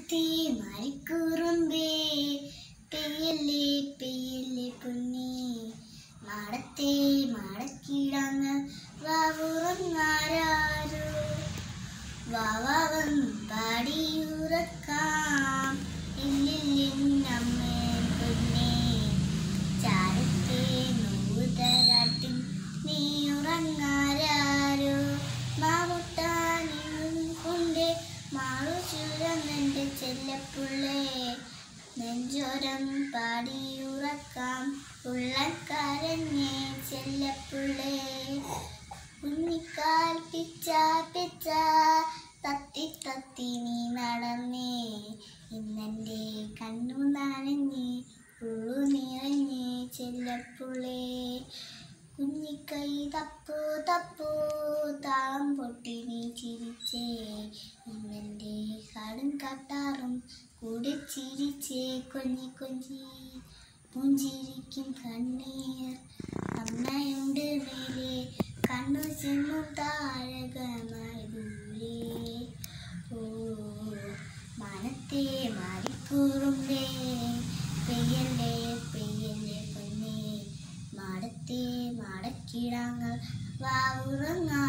മാടത്തെ മരിക്കുറുമ്പേ പെയ്യല്ലേ പെയ്യല്ലേ പൊന്നേ മാടത്തെ മാടക്കിടാങ്ങൾ വാവുറങ്ങാരോ വാവാവൻ പാടിയുറക്കാം ഇല്ലില്ലമ്മേ പൊന്നേ ചാരത്തെ നൂതരാട്ടിൻ നീ ഉറങ്ങാരോ മാവുട്ടാനും കൊണ്ട് മാറു ചുരന്നെൻ്റെ ചെല്ലപ്പുള്ളേ നെഞ്ചോരം പാടിയുറക്കാം ഉള്ളക്കാരനെ ചെല്ലപ്പുള്ളേ കുഞ്ഞിക്കാൽ പിച്ച പിച്ച തത്തി തത്തി നീ നടന്നേ ഇന്നെൻ്റെ കണ്ണു നനഞ്ഞ് ഉള്ളു നിറഞ്ഞ് ചെല്ലപ്പുള്ളേ കുഞ്ഞിക്കൈ തപ്പു തപ്പു താളം പൊട്ടി നീ ചിരിച്ചേ ഇന്നെൻ്റെ കാടും കാട്ടാറും കൂടെ ചിരിച്ചേ കൊഞ്ചി കൊഞ്ചി പുഞ്ചിരിക്കും കണ്ണീർ അമ്മയുണ്ട് മേലെ കണ്ണു ചെന്നും താരകമായി ദൂരെ ഓ മാനത്തെ മാറിക്കൂറുമ്പേ പെയ്യല്ലേ പെയ്യല്ലേ പൊന്നേ മാടത്തെ മാടക്കിടാങ്ങൾ വാവുറങ്ങ